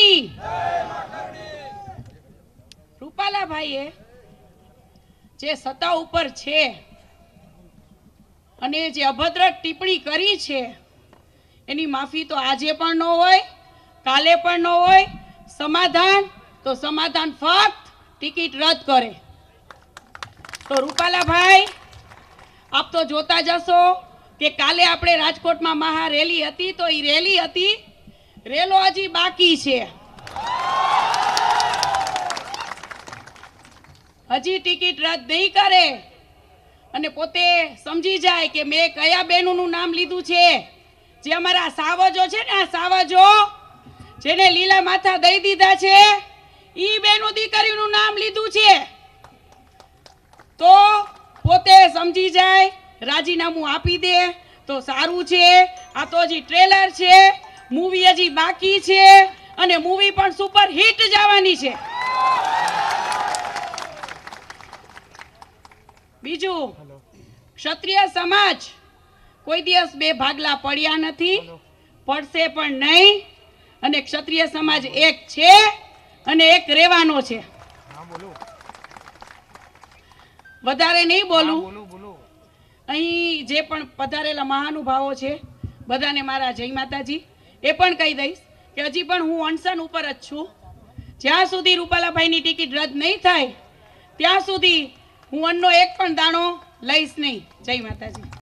માતરની રૂપાલાભાઈએ જે સત્તા ઉપર છે અને જે અભદ્ર ટિપ્પણી કરી છે એની માફી તો આજે પણ ન હોય, કાલે પણ ન હોય. સમાધાન તો સમાધાન ફક્ત ટિકિટ રદ કરે. તો રૂપાલાભાઈ, આપ તો જોતા જશો કે કાલે આપણે રાજકોટમાં મહારેલી હતી, તો એ રેલી હતી, રેલો હજી બાકી છે. હજી ટિકિટ રદ નહીં કરે અને પોતે સમજી જાય કે મેં કયા બહેનોનું નામ લીધું છે. જે અમારા સાવજો છે ને, આ સાવજો જેને લીલા માથા દઈ દીધા છે, ઈ બેનો દીકરીનું નામ લીધું છે. તો પોતે સમજી જાય, રાજીનામું આપી દે તો સારું છે. આ તો હજી ટ્રેલર છે, મૂવી હજી બાકી છે અને મૂવી પણ સુપર હિટ જવાની છે. બીજું, ક્ષત્રિય સમાજ કોઈ દિવસ બે ભાગલા પડ્યા નથી, પડશે પણ નહીં. અને ક્ષત્રિય સમાજ એક છે અને એક રહેવાનો છે. વધારે નહીં બોલું. અહીં જે પણ પધારેલા મહાનુભાવો છે બધાને મારા જય માતાજી. એ પણ કહી દઈશ કે હજી પણ હું અનશન ઉપર જ છું. જ્યાં સુધી રૂપાલાભાઈની ટિકિટ રદ નહીં થાય ત્યાં સુધી હું અન્નનો એક પણ દાણો લઈશ નહીં. જય માતાજી.